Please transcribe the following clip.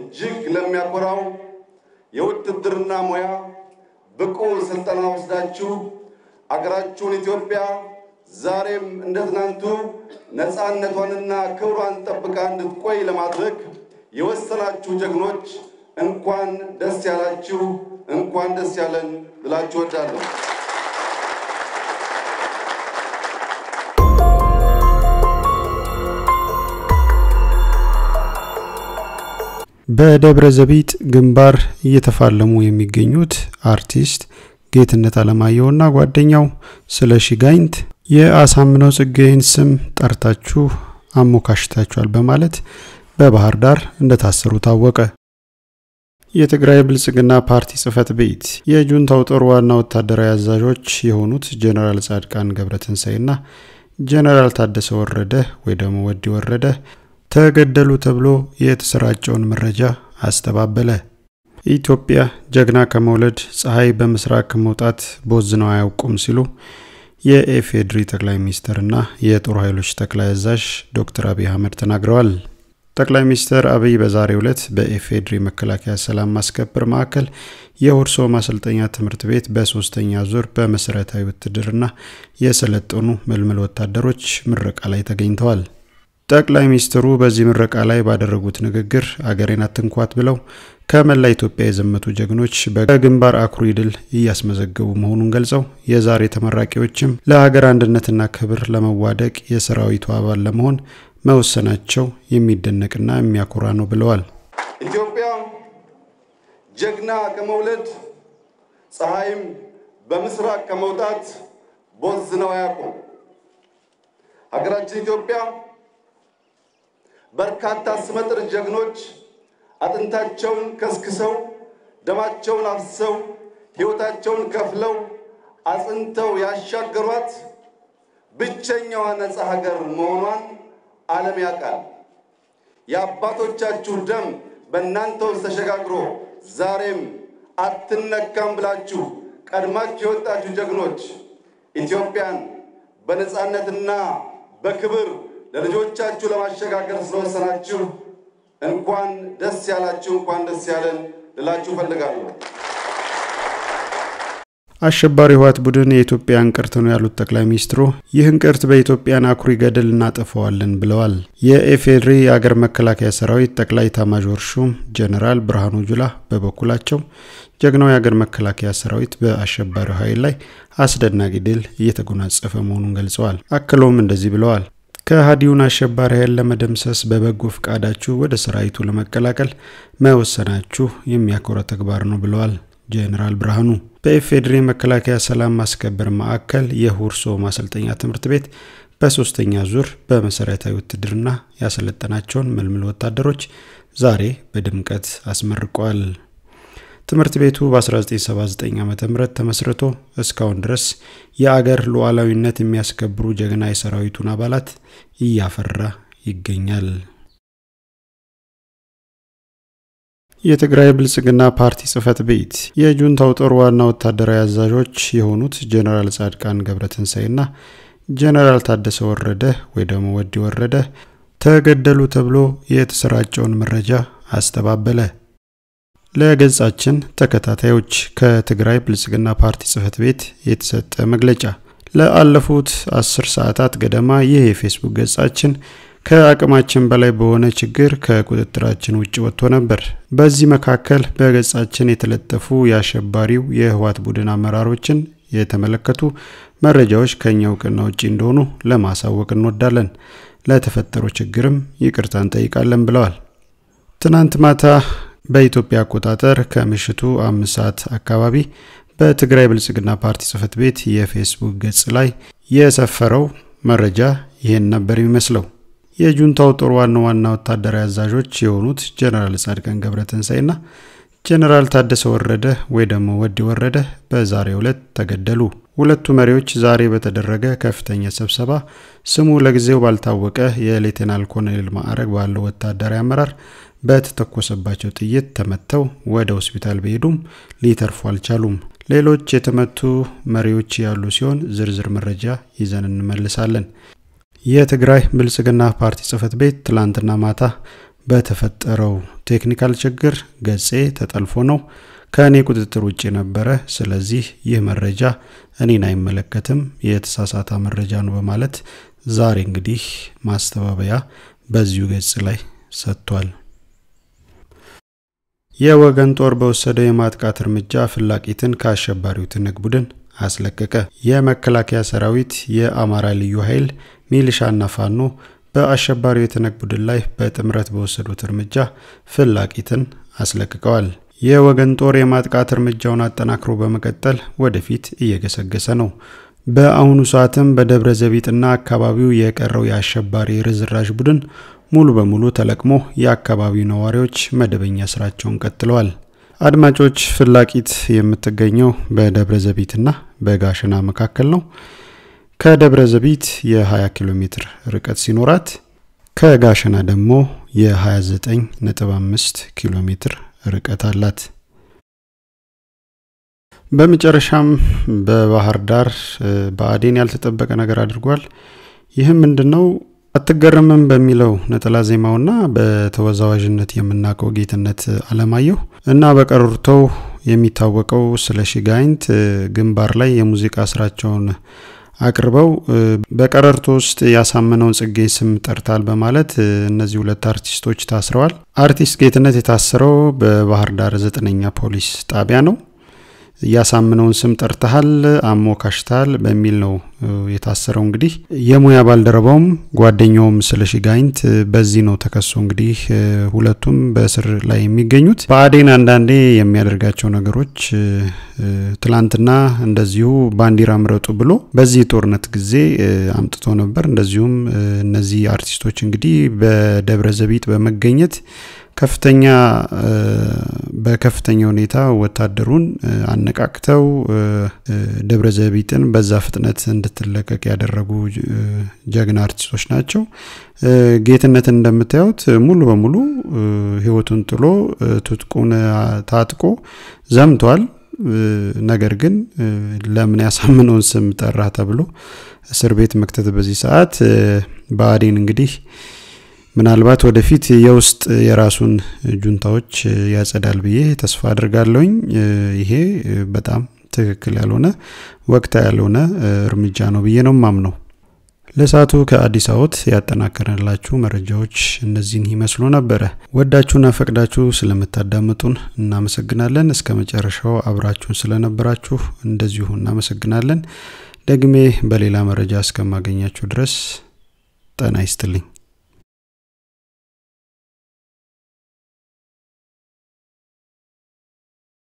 እጅግ ለሚያኮራው የውትድርና ሙያ ብቁ ስልጠና ወስዳችሁ አገራችሁን ኢትዮጵያ ዛሬም እንደ ትናንቱ ነፃነቷንና ክብሯን ጠብቃ እንድትቆይ ለማድረግ የወሰናችሁ ጀግኖች እንኳን ደስ ያላችሁ እንኳን ደስ ያለን ብላችሁ ወዳለሁ። በደብረ ዘቢጥ ግንባር እየተፋለሙ የሚገኙት አርቲስት ጌትነት አለማየሁና ጓደኛው ስለሺ ጋይንት የአሳምነው ጽጌን ስም ጠርታችሁ አሞካሽታችኋል በማለት በባህር ዳር እንደታሰሩ ታወቀ። የትግራይ ብልጽግና ፓርቲ ጽፈት ቤት የጁንታው ጦር ዋና ወታደራዊ አዛዦች የሆኑት ጀነራል ጻድቃን ገብረትንሳኤና ጀነራል ታደሰ ወረደ ወይ ደግሞ ወዲ ወረደ ተገደሉ ተብሎ የተሰራጨውን መረጃ አስተባበለ። ኢትዮጵያ ጀግና ከመውለድ ፀሐይ በመስራቅ ከመውጣት ቦዝነው አያውቁም ሲሉ የኢፌዴሪ ጠቅላይ ሚኒስትርና የጦር ኃይሎች ጠቅላይ አዛዥ ዶክተር አብይ አህመድ ተናግረዋል። ጠቅላይ ሚኒስትር አብይ በዛሬው ዕለት በኢፌዴሪ መከላከያ ሰላም ማስከበር ማዕከል የሁርሶ ማሰልጠኛ ትምህርት ቤት በሶስተኛ ዙር በመሰረታዊ ውትድርና የሰለጠኑ ምልምል ወታደሮች ምረቃ ላይ ተገኝተዋል። ጠቅላይ ሚኒስትሩ በዚህ ምረቃ ላይ ባደረጉት ንግግር አገሬን አትንኳት ብለው ከመላ ኢትዮጵያ የዘመቱ ጀግኖች በግንባር አኩሪ ድል እያስመዘገቡ መሆኑን ገልጸው የዛሬ ተመራቂዎችም ለሀገር አንድነትና ክብር ለመዋደቅ የሰራዊቱ አባል ለመሆን መወሰናቸው የሚደነቅና የሚያኮራ ነው ብለዋል። ኢትዮጵያ ጀግና ከመውለድ ፀሐይም በመስራቅ ከመውጣት ቦዝነው አያውቁም። ሀገራችን ኢትዮጵያ በርካታ ስመጥር ጀግኖች አጥንታቸውን ከስክሰው ደማቸውን አፍሰው ሕይወታቸውን ከፍለው አጽንተው ያሻገሯት ብቸኛዋ ነፃ ሀገር መሆኗን ዓለም ያውቃል። የአባቶቻችሁ ደም በእናንተ ውስጥ ተሸጋግሮ ዛሬም አትነካም ብላችሁ ቀድማችሁ የወጣችሁ ጀግኖች ኢትዮጵያን በነፃነትና በክብር ለልጆቻችሁ ለማሸጋገር ስለወሰናችሁ እንኳን ደስ ያላችሁ እንኳን ደስ ያለን ልላችሁ ፈልጋለሁ። አሸባሪ ህወሓት ቡድን የኢትዮጵያን ቅርት ነው ያሉት ጠቅላይ ሚኒስትሩ ይህን ቅርት በኢትዮጵያን አኩሪ ገደል እናጠፋዋለን ብለዋል። የኢፌዴሪ የአገር መከላከያ ሰራዊት ጠቅላይ ኤታማዦር ሹም ጀነራል ብርሃኑ ጁላ በበኩላቸው ጀግናው የአገር መከላከያ ሰራዊት በአሸባሪው ኃይል ላይ አስደናቂ ድል እየተጎናጸፈ መሆኑን ገልጸዋል። አክለውም እንደዚህ ብለዋል። ከሃዲውን አሸባሪ ኃይል ለመደምሰስ በበጎ ፍቃዳችሁ ወደ ሰራዊቱ ለመቀላቀል መወሰናችሁ የሚያኮራ ተግባር ነው ብለዋል ጀነራል ብርሃኑ። በኢፌዴሪ መከላከያ ሰላም ማስከበር ማዕከል የሁርሶ ማሰልጠኛ ትምህርት ቤት በሶስተኛ ዙር በመሰረታዊ ውትድርና ያሰለጠናቸውን ምልምል ወታደሮች ዛሬ በድምቀት አስመርቋል። ትምህርት ቤቱ በ1979 ዓ.ም ተመስርቶ እስካሁን ድረስ የአገር ሉዓላዊነት የሚያስከብሩ ጀግና የሰራዊቱን አባላት እያፈራ ይገኛል። የትግራይ ብልጽግና ፓርቲ ጽፈት ቤት የጁንታው ጦር ዋና ወታደራዊ አዛዦች የሆኑት ጀነራል ጻድቃን ገብረትንሳኤና ጀነራል ታደሰ ወረደ ወይ ደግሞ ወዲ ወረደ ተገደሉ ተብሎ የተሰራጨውን መረጃ አስተባበለ። ለገጻችን ተከታታዮች ከትግራይ ብልጽግና ፓርቲ ጽፈት ቤት የተሰጠ መግለጫ ለአለፉት 10 ሰዓታት ገደማ ይህ የፌስቡክ ገጻችን ከአቅማችን በላይ በሆነ ችግር ከቁጥጥራችን ውጭ ወጥቶ ነበር። በዚህ መካከል በገጻችን የተለጠፉ የአሸባሪው የህወሓት ቡድን አመራሮችን የተመለከቱ መረጃዎች ከኛ እውቅና ውጭ እንደሆኑ ለማሳወቅ እንወዳለን። ለተፈጠረው ችግርም ይቅርታ እንጠይቃለን ብለዋል። ትናንት ማታ በኢትዮጵያ አቆጣጠር ከምሽቱ 5 ሰዓት አካባቢ በትግራይ ብልጽግና ፓርቲ ጽፈት ቤት የፌስቡክ ገጽ ላይ የሰፈረው መረጃ ይሄን ነበር የሚመስለው። የጁንታው ጦር ዋና ወታደራዊ አዛዦች የሆኑት ጀነራል ጻድቃን ገብረትንሳኤና ጀነራል ታደሰ ወረደ ወይ ደግሞ ወዲ ወረደ በዛሬው ዕለት ተገደሉ። ሁለቱ መሪዎች ዛሬ በተደረገ ከፍተኛ ስብሰባ ስሙ ለጊዜው ባልታወቀ የሌተናል ኮሎኔል ማዕረግ ባለው ወታደራዊ አመራር በተተኮሰባቸው ጥይት ተመተው ወደ ሆስፒታል ቢሄዱም ሊተርፉ አልቻሉም። ሌሎች የተመቱ መሪዎች ያሉ ሲሆን ዝርዝር መረጃ ይዘን እንመልሳለን። የትግራይ ብልጽግና ፓርቲ ጽፈት ቤት ትላንትና ማታ በተፈጠረው ቴክኒካል ችግር ገጼ ተጠልፎ ነው ከኔ ቁጥጥር ውጪ ነበረ ስለዚህ ይህ መረጃ እኔን አይመለከትም የተሳሳተ መረጃ ነው በማለት ዛሬ እንግዲህ ማስተባበያ በዚሁ ገጽ ላይ ሰጥቷል የወገን ጦር በወሰደው የማጥቃት እርምጃ ፍላቂትን ከአሸባሪው ትንግ ቡድን አስለቀቀ የመከላከያ ሰራዊት የአማራ ልዩ ኃይል ሚሊሻና ፋኖ በአሸባሪው የትንግ ቡድን ላይ በጥምረት በወሰዱት እርምጃ ፍላቂትን አስለቅቀዋል የወገን ጦር የማጥቃት እርምጃውን አጠናክሮ በመቀጠል ወደፊት እየገሰገሰ ነው በአሁኑ ሰዓትም በደብረ ዘቢጥና አካባቢው የቀረው የአሸባሪ ርዝራዥ ቡድን ሙሉ በሙሉ ተለቅሞ የአካባቢው ነዋሪዎች መደበኛ ስራቸውን ቀጥለዋል አድማጮች ፍላቂት የምትገኘው በደብረ ዘቢጥና በጋሸና መካከል ነው ከደብረ ዘቢጥ የ20 ኪሎ ሜትር ርቀት ሲኖራት ከጋሸና ደግሞ የ29.5 ኪሎ ሜትር ርቀት አላት በመጨረሻም በባህር ዳር በአዴን ያልተጠበቀ ነገር አድርጓል ይህም ምንድነው አትገረምም በሚለው ነጠላ ዜማውና በተወዛዋዥነት የምናቀው ጌትነት አለማየሁ እና በቀረርተው የሚታወቀው ስለሺ ጋይንት ግንባር ላይ የሙዚቃ ስራቸውን አቅርበው በቀረርቶ ውስጥ ያሳመነውን ጽጌ ስም ጠርታል በማለት እነዚህ ሁለት አርቲስቶች ታስረዋል አርቲስት ጌትነት የታሰረው በባህር ዳር 9ኛ ፖሊስ ጣቢያ ነው ያሳመነውን ስም ጠርተሃል አሞካሽታል በሚል ነው የታሰረው እንግዲህ የሙያ ባልደረባውም ጓደኛውም ስለሺ ጋይንት በዚህ ነው ተከሶ እንግዲህ ሁለቱም በእስር ላይ የሚገኙት በአዴን አንዳንዴ የሚያደርጋቸው ነገሮች ትላንትና እንደዚሁ ባንዲራ ምረጡ ብሎ በዚህ ጦርነት ጊዜ አምጥቶ ነበር እንደዚሁም እነዚህ አርቲስቶች እንግዲህ በደብረ ዘቢጥ በመገኘት በከፍተኛ ሁኔታ ወታደሩን አነቃቅተው ደብረ ዘቢጥን በዛ ፍጥነት እንድትለቀቅ ያደረጉ ጀግና አርቲስቶች ናቸው ጌትነት እንደምታዩት ሙሉ በሙሉ ህይወቱን ጥሎ ትጥቁን ታጥቆ ዘምቷል ነገር ግን ለምን ያሳመነውን ስም ጠራ ተብሎ እስር ቤት መክተት በዚህ ሰዓት በአዴን እንግዲህ ምናልባት ወደፊት የውስጥ የራሱን ጁንታዎች ያጸዳል ብዬ ተስፋ አድርጋለሁኝ ይሄ በጣም ትክክል ያልሆነ ወቅታ ያልሆነ እርምጃ ነው ብዬ ነው ማምነው ለሳቱ ከአዲስ አበባ ያጠናከረላችሁ መረጃዎች እነዚህን ይመስሉ ነበር ወዳችሁና ፈቅዳችሁ ስለምታዳምጡን እናመሰግናለን እስከመጨረሻው አብራችሁን ስለነበራችሁ እንደዚሁ እናመሰግናለን ደግሜ በሌላ መረጃ እስከማገኛችሁ ድረስ ጤና ይስጥልኝ